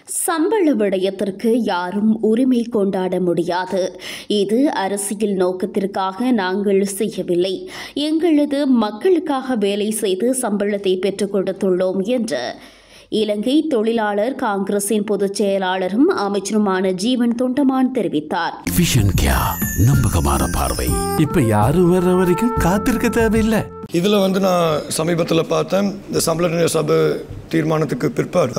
சம்பள விடயத்திற்கு யாரும் உரிமை கொண்டாட முடியாது. இது அரசியல் நோக்கத்திற்காக நாங்கள் செய்யவில்லை. எங்களது மக்களுக்காக வேலை செய்து சம்பளத்தை பெற்றுக் கொடுத்துள்ளோம் என்று இலங்கை தொழிலாளர் காங்கிரசின் பொதுச் செயலாளரும் அமைச்சருமான ஜீவன் தொண்டமான் தெரிவித்தார். நம்பகமான பார்வை. இப்ப யாரும் வர்ற வரைக்கும் காத்திருக்க தேவையில்லை. இதுல நான் சமீபத்தில் பார்த்தேன், இந்த சம்பள நிர்ணய சபை தீர்மானத்துக்கு பிற்பாடு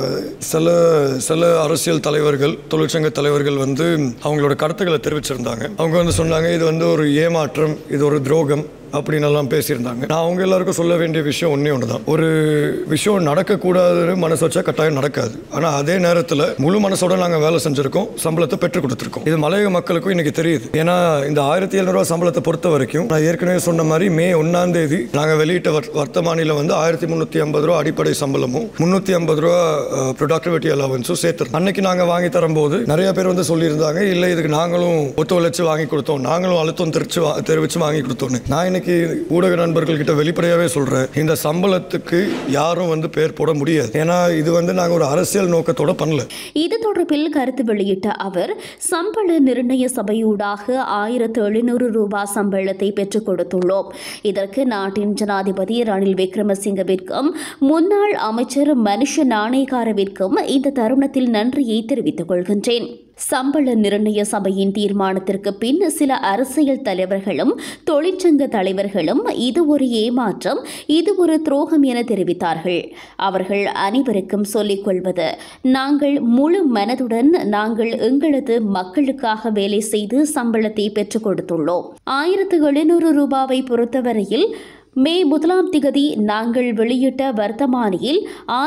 சில அரசியல் தலைவர்கள், தொழிற்சங்க தலைவர்கள் அவங்களோட கருத்துக்களை தெரிவிச்சிருந்தாங்க. அவங்க சொன்னாங்க, இது ஒரு ஏமாற்றம், இது ஒரு துரோகம் அப்படின்னு எல்லாம் பேசியிருந்தாங்க. நான் அவங்க எல்லாருக்கும் சொல்ல வேண்டிய விஷயம் ஒன்னே ஒண்ணுதான். ஒரு விஷயம் நடக்கக்கூடாதுன்னு மனசு வச்சா கட்டாயம் நடக்காது. ஆனா அதே நேரத்தில் முழு மனசோட நாங்கள் வேலை செஞ்சிருக்கோம், சம்பளத்தை பெற்றுக் கொடுத்துருக்கோம். இது மலையக மக்களுக்கும் இன்னைக்கு தெரியுது. ஏன்னா இந்த 1700 ரூபாய் சம்பளத்தை பொறுத்த வரைக்கும் நான் ஏற்கனவே சொன்ன மாதிரி மே 1ஆம் தேதி நாங்கள் வெளியிட்ட வர்த்தமானியில் 1350 ரூபா அடிப்படை சம்பளமும் 350 ரூபா ப்ரொடக்டிவிட்டி அலவன்ஸும் சேர்த்து அன்னைக்கு நாங்கள் வாங்கி தரும்போது நிறைய பேர் சொல்லியிருந்தாங்க, இல்லை இதுக்கு நாங்களும் ஒத்துழைச்சு வாங்கி கொடுத்தோம், நாங்களும் அழுத்தம் தெரிவிச்சு வாங்கி கொடுத்தோம். நான் இன்னைக்கு ஊடக நண்பர்கள் கிட்ட வெளிப்படையாவே சொல்றேன், இந்த சம்பளத்துக்கு யாரும் பேர் போட முடியாது. ஏன்னா இது நாங்க ஒரு அரசியல் நோக்கத்தோட பண்ணல. இது தொடர்பில் கருத்து வெளியிட்ட அவர், சம்பள நிர்ணய சபையூடாக 1700 ரூபாய் சம்பளத்தை பெற்றுக் கொடுத்துள்ளோம். இதற்கு நாட்டின் ஜனாதிபதி ரணில் விக்ரமசிங்கவிற்கும் முன்னாள் அமைச்சர் மனுஷ நாணயக்காரவிற்கும் இந்த தருணத்தில் நன்றியை தெரிவித்துக் கொள்கின்றேன். சம்பள நிர்ணய சபையின் தீர்மானத்திற்கு பின் சில அரசியல் தலைவர்களும் தொழிற்சங்க தலைவர்களும் இது ஒரு ஏமாற்றம், இது ஒரு துரோகம் என தெரிவித்தார்கள். அவர்கள் அனைவருக்கும் சொல்லிக் கொள்வது, நாங்கள் முழு மனதுடன் நாங்கள் எங்களது மக்களுக்காக வேலை செய்து சம்பளத்தை பெற்றுக் கொடுத்துள்ளோம். 1700 ரூபாவை பொறுத்தவரையில் மே 1ஆம் திகதி நாங்கள் வெளியிட்ட வர்த்தமானியில்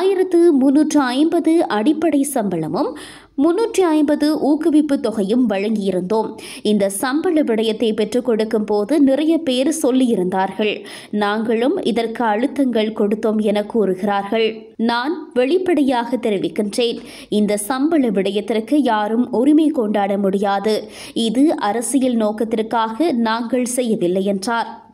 1350 அடிப்படை சம்பளமும் 350 ஊக்குவிப்பு தொகையும் வழங்கியிருந்தோம். இந்த சம்பள விடயத்தை பெற்றுக் கொடுக்கும் போது நிறைய பேர் சொல்லியிருந்தார்கள், நாங்களும் இதற்கு அழுத்தங்கள் கொடுத்தோம் என கூறுகிறார்கள். நான் வெளிப்படையாக தெரிவிக்கின்றேன், இந்த சம்பள விடயத்திற்கு யாரும் உரிமை கொண்டாட முடியாது. இது அரசியல் நோக்கத்திற்காக நாங்கள் செய்யவில்லை என்றார்.